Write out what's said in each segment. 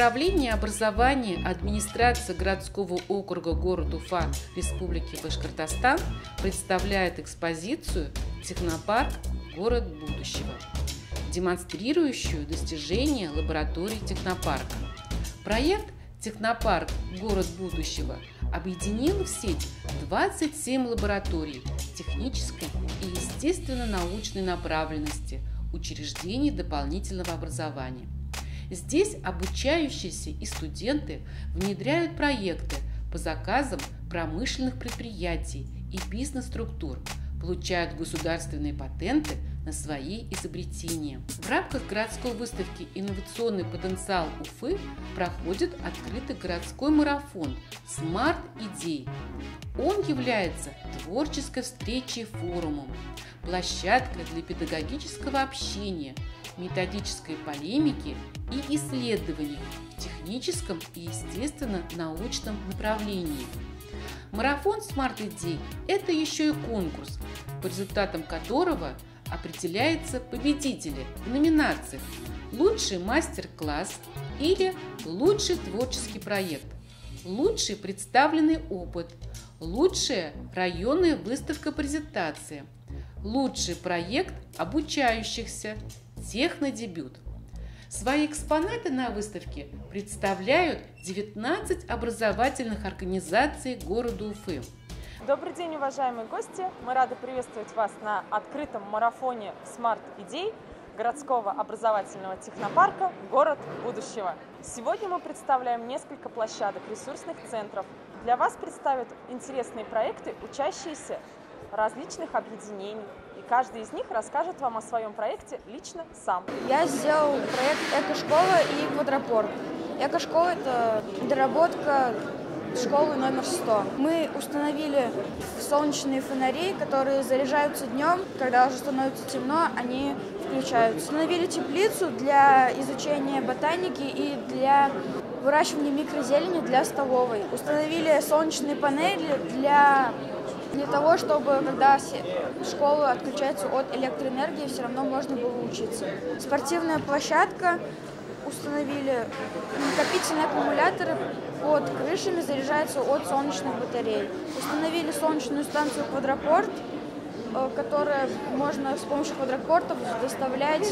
Управление образования администрации городского округа города Уфа Республики Башкортостан представляет экспозицию «Технопарк. Город будущего», демонстрирующую достижения лаборатории технопарка. Проект «Технопарк. Город будущего» объединил в сеть 27 лабораторий технической и естественно-научной направленности учреждений дополнительного образования. Здесь обучающиеся и студенты внедряют проекты по заказам промышленных предприятий и бизнес-структур, получают государственные патенты на свои изобретения. В рамках городской выставки «Инновационный потенциал Уфы» проходит открытый городской марафон «Смарт-идей». Он является творческой встречей, форумом, площадкой для педагогического общения, методической полемики и исследований в техническом и естественно-научном направлении. Марафон «Смарт-идей» – это еще и конкурс, по результатам которого определяются победители в номинациях «Лучший мастер-класс» или «Лучший творческий проект», «Лучший представленный опыт», «Лучшая районная выставка-презентация», «Лучший проект обучающихся», «Технодебют». Свои экспонаты на выставке представляют 19 образовательных организаций города Уфы. Добрый день, уважаемые гости! Мы рады приветствовать вас на открытом марафоне «Смарт-идей» городского образовательного технопарка «Город будущего». Сегодня мы представляем несколько площадок ресурсных центров. Для вас представят интересные проекты, учащиеся различных объединений. И каждый из них расскажет вам о своем проекте лично сам. Я сделал проект «Эко-школа» и «Квадропорт». «Эко-школа» – это доработка школы номер 100. Мы установили солнечные фонари, которые заряжаются днем, когда уже становится темно, они включаются. Установили теплицу для изучения ботаники и для выращивания микрозелени для столовой. Установили солнечные панели для того, чтобы, когда школа отключается от электроэнергии, все равно можно было учиться. Спортивная площадка. Установили накопительные аккумуляторы под крышами, заряжаются от солнечных батарей. Установили солнечную станцию «Квадропорт», которая можно с помощью квадрокортов доставлять,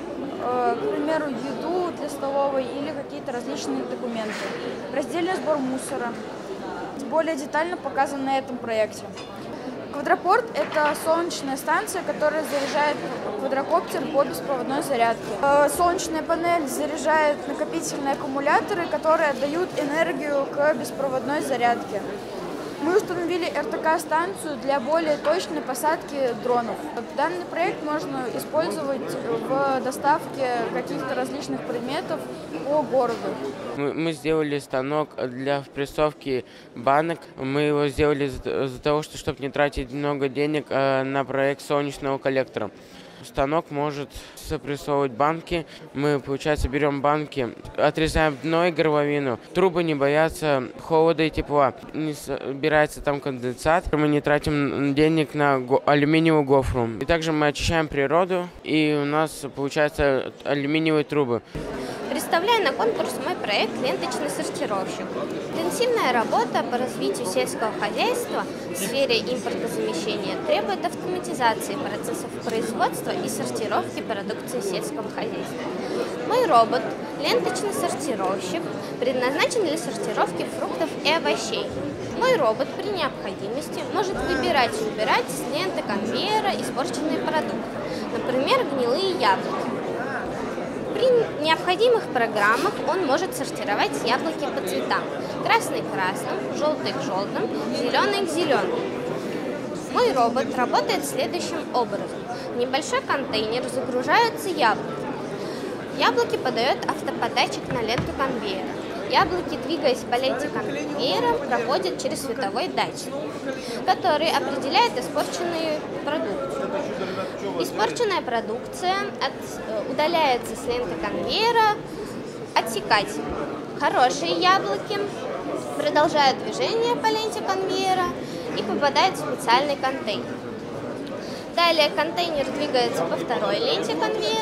к примеру, еду для столовой или какие-то различные документы. Раздельный сбор мусора. Более детально показан на этом проекте. Квадропорт – это солнечная станция, которая заряжает квадрокоптер по беспроводной зарядке. Солнечная панель заряжает накопительные аккумуляторы, которые отдают энергию к беспроводной зарядке. Мы установили РТК-станцию для более точной посадки дронов. Данный проект можно использовать в доставке каких-то различных предметов по городу. Мы сделали станок для прессовки банок. Мы его сделали из-за того, чтобы не тратить много денег на проект солнечного коллектора. Станок может запрессовывать банки. Мы, получается, берем банки, отрезаем дно и горловину. Трубы не боятся холода и тепла. Не собирается там конденсат. Мы не тратим денег на алюминиевую гофру. И также мы очищаем природу, и у нас, получается, алюминиевые трубы. Представляю на конкурс мой проект «Ленточный сортировщик». Интенсивная работа по развитию сельского хозяйства в сфере импортозамещения требует автоматизации процессов производства и сортировки продукции сельского хозяйства. Мой робот «Ленточный сортировщик» предназначен для сортировки фруктов и овощей. Мой робот при необходимости может выбирать и убирать с ленты конвейера испорченные продукты, например, гнилые яблоки. При необходимых программах он может сортировать яблоки по цветам: красный к красному, желтый к желтому, зеленый к зеленому. Мой робот работает следующим образом. В небольшой контейнер загружаются яблоки. Яблоки подает автоподатчик на ленту конвейера. Яблоки, двигаясь по ленте конвейера, проходят через световой датчик, который определяет испорченную продукцию. Испорченная продукция удаляется с ленты конвейера отсекателем. Хорошие яблоки продолжают движение по ленте конвейера и попадают в специальный контейнер. Далее контейнер двигается по второй ленте конвейера.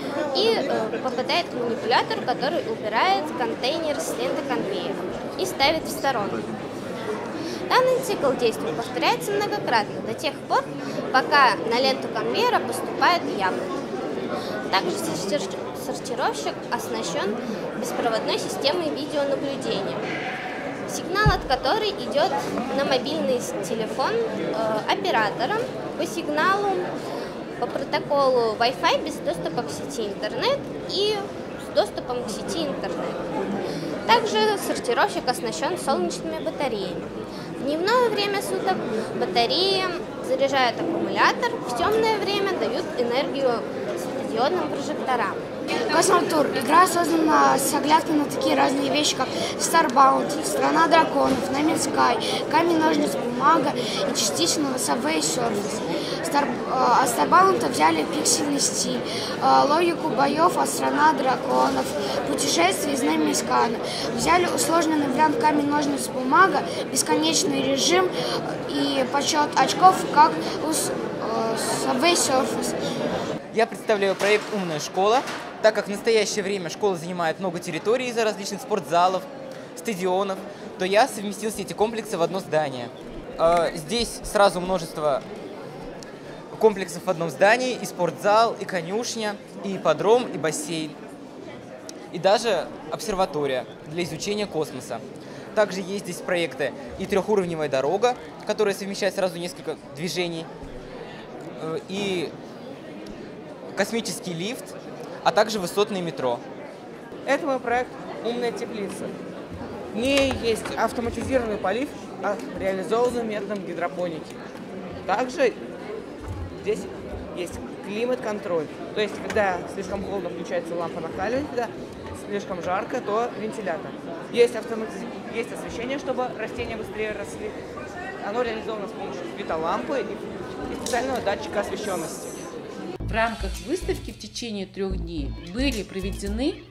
и попадает к манипулятору, который убирает контейнер с ленты конвейера и ставит в сторонку. Данный цикл действий повторяется многократно до тех пор, пока на ленту конвейера поступает яблоко. Также сортировщик оснащен беспроводной системой видеонаблюдения, сигнал от которой идет на мобильный телефон оператора по сигналу по протоколу Wi-Fi без доступа к сети интернет и с доступом к сети интернет. Также сортировщик оснащен солнечными батареями. В дневное время суток батареи заряжают аккумулятор, в темное время дают энергию светодиодным прожекторам. Космотур. Игра создана с оглядкой на такие разные вещи, как Starbound, Страна драконов, Name Sky, Камень, ножницы, бумага и частично Subway Surfers. От Starbound взяли пиксельный стиль, логику боев от Страна драконов, путешествие из Name Sky. Взяли усложненный вариант Камень, ножницы, бумага, бесконечный режим и подсчет очков, как у Subway Surfers. Я представляю проект «Умная школа». Так как в настоящее время школа занимает много территорий из-за различных спортзалов, стадионов, то я совместил все эти комплексы в одно здание. Здесь сразу множество комплексов в одном здании: и спортзал, и конюшня, и ипподром, и бассейн, и даже обсерватория для изучения космоса. Также есть здесь проекты и трехуровневая дорога, которая совмещает сразу несколько движений, и космический лифт, а также высотное метро. Это мой проект «Умная теплица». В ней есть автоматизированный полив, реализованный методом гидропоники. Также здесь есть климат-контроль. То есть, когда слишком холодно, включается лампа накаливания, когда слишком жарко, то вентилятор. Есть освещение, чтобы растения быстрее росли. Оно реализовано с помощью светолампы и специального датчика освещенности. В рамках выставки в течение 3 дней были проведены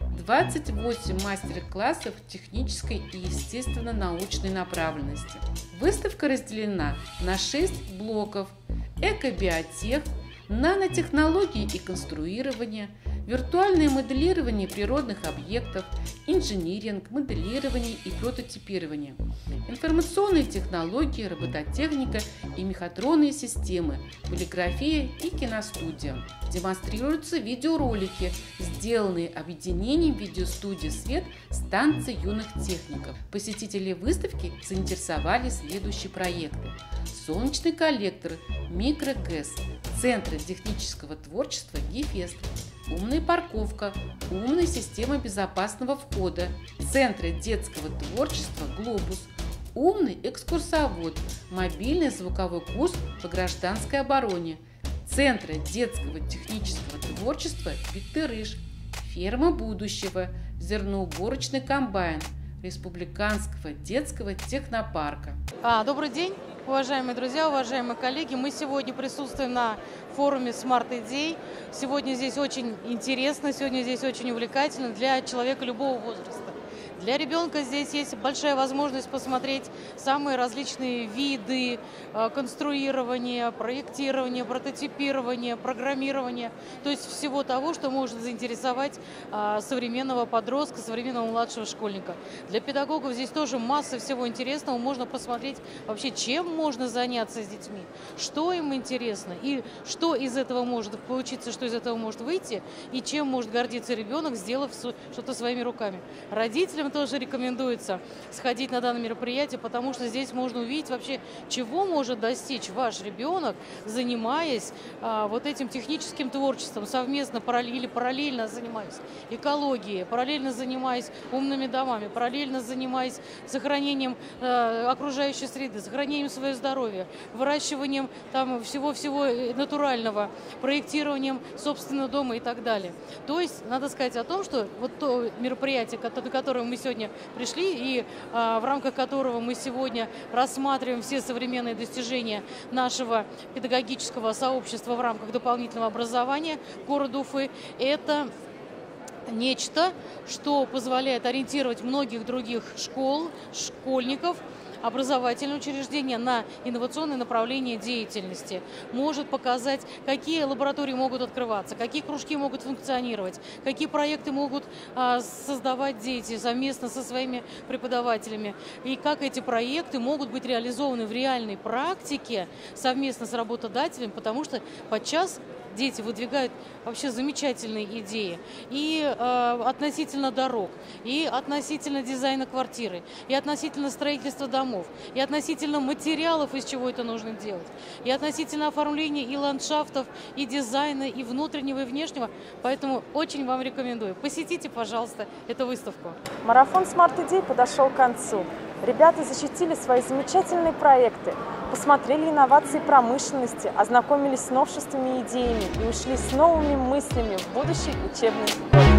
28 мастер-классов технической и естественно-научной направленности. Выставка разделена на 6 блоков: эко-биотех, нанотехнологии и конструирование, виртуальное моделирование природных объектов, инжиниринг, моделирование и прототипирование, информационные технологии, робототехника и мехатронные системы, полиграфия и киностудия. Демонстрируются видеоролики, сделанные объединением видеостудии «Свет» станции юных техников. Посетители выставки заинтересовали следующие проекты: солнечный коллектор «Микрогэс», Центр технического творчества «Гефест», умная парковка, умная система безопасного входа, Центры детского творчества «Глобус», умный экскурсовод, мобильный звуковой курс по гражданской обороне, Центры детского технического творчества «Викторыш», ферма будущего, зерноуборочный комбайн, Республиканского детского технопарка. Добрый день, уважаемые друзья, уважаемые коллеги. Мы сегодня присутствуем на форуме Smart Idей. Сегодня здесь очень интересно, сегодня здесь очень увлекательно для человека любого возраста. Для ребенка здесь есть большая возможность посмотреть самые различные виды конструирования, проектирования, прототипирования, программирования, то есть всего того, что может заинтересовать современного подростка, современного младшего школьника. Для педагогов здесь тоже масса всего интересного, можно посмотреть вообще, чем можно заняться с детьми, что им интересно и что из этого может получиться, что из этого может выйти и чем может гордиться ребенок, сделав что-то своими руками. Родителям тоже рекомендуется сходить на данное мероприятие, потому что здесь можно увидеть вообще, чего может достичь ваш ребенок, занимаясь вот этим техническим творчеством, совместно или параллельно занимаясь экологией, параллельно занимаясь умными домами, параллельно занимаясь сохранением окружающей среды, сохранением своего здоровья, выращиванием там всего-всего натурального, проектированием собственного дома и так далее. То есть надо сказать о том, что вот то мероприятие, на которое мы сегодня пришли и в рамках которого мы сегодня рассматриваем все современные достижения нашего педагогического сообщества в рамках дополнительного образования города Уфы, это нечто, что позволяет ориентировать многих других школ, школьников образовательное учреждение на инновационное направление деятельности, может показать, какие лаборатории могут открываться, какие кружки могут функционировать, какие проекты могут создавать дети совместно со своими преподавателями, и как эти проекты могут быть реализованы в реальной практике совместно с работодателем, потому что подчас дети выдвигают вообще замечательные идеи и относительно дорог, и относительно дизайна квартиры, и относительно строительства домов, и относительно материалов, из чего это нужно делать, и относительно оформления и ландшафтов, и дизайна, и внутреннего, и внешнего. Поэтому очень вам рекомендую. Посетите, пожалуйста, эту выставку. Марафон смарт-идей подошел к концу. Ребята защитили свои замечательные проекты, посмотрели инновации промышленности, ознакомились с новшествами и идеями и ушли с новыми мыслями в будущий учебный год.